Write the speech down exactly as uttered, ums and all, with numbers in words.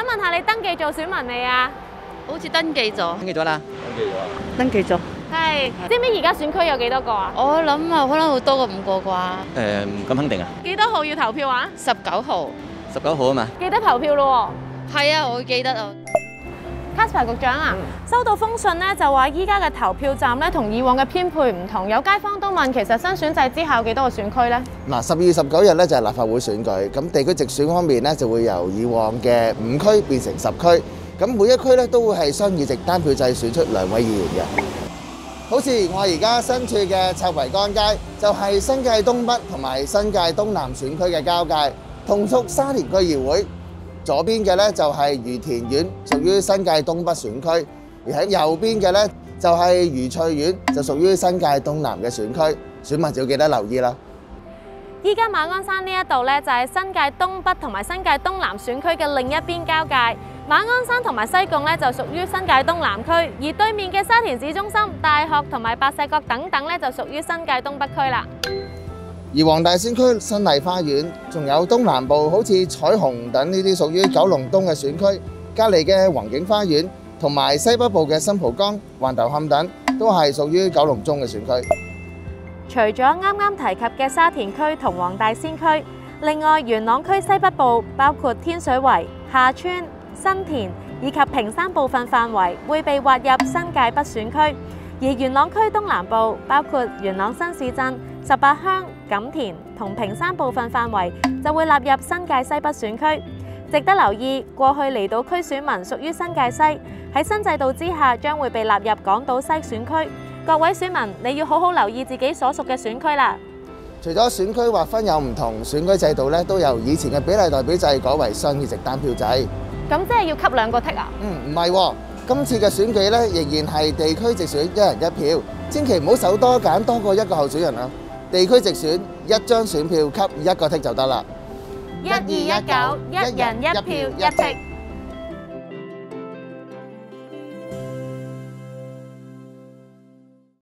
問下你登記做選民未啊？ 好似登記咗， 登記咗啦， 登記咗。 係，知唔知而家選區有幾多個啊？ 我諗啊，可能會多過五個啩。 誒唔咁肯定啊， 幾多號要投票啊？ 十九號， 十九號啊嘛。 記得投票咯係啊，我記得啊。 Kasper 局長啊，收到封信咧，就話依家嘅投票站咧同以往嘅編配唔同，有街坊都問其實新選制之下有幾多個選區咧？ 嗱，十二月十九日咧就係立法會選舉，咁地區直選方面咧就會由以往嘅五區變成十區，咁每一區咧都會係雙議席單票制選出兩位議員嘅。好似我而家身處嘅赤圍幹街，就係新界東北同埋新界東南選區嘅交界，同屬沙田區議會。左邊嘅咧就係愉田苑，屬於新界東北選區；而喺右邊嘅咧就係愉翠苑，就屬於新界東南嘅選區。選民就要記得留意啦。 依家馬鞍山呢一度咧就係新界東北同埋新界東南選區嘅另一邊交界。馬鞍山同埋西貢咧就屬於新界東南區，而對面嘅沙田市中心、大學同埋白石角等等咧就屬於新界東北區啦。 而黃大仙區新麗花園，仲有東南部好似彩虹等呢啲屬於九龍東嘅選區，隔離嘅宏景花園同埋西北部嘅新蒲崗、橫頭磡等都係屬於九龍中嘅選區。 除咗啱啱提及嘅沙田區同黃大仙區，另外元朗區西北部包括天水圍、廈村、新田以及屏山部分範圍會被劃入新界北選區，而元朗區東南部包括元朗新市鎮、十八鄉、錦田同屏山部分範圍就會納入新界西北選區。值得留意，過去離島區選民屬於新界西，喺新制度之下將會被納入港島西選區。各位選民，你要好好留意自己所屬嘅選區啦。 除咗選區劃分有唔同，選區制度咧都由以前嘅比例代表制改為雙議席單票制。 咁即係要吸兩個剔啊？ 嗯，唔係喎，今次嘅選舉咧仍然係地區直選一人一票，千祈唔好手多揀多過一個候選人啊！地區直選一張選票吸一個剔就得啦。 一二一九，一人一票一剔。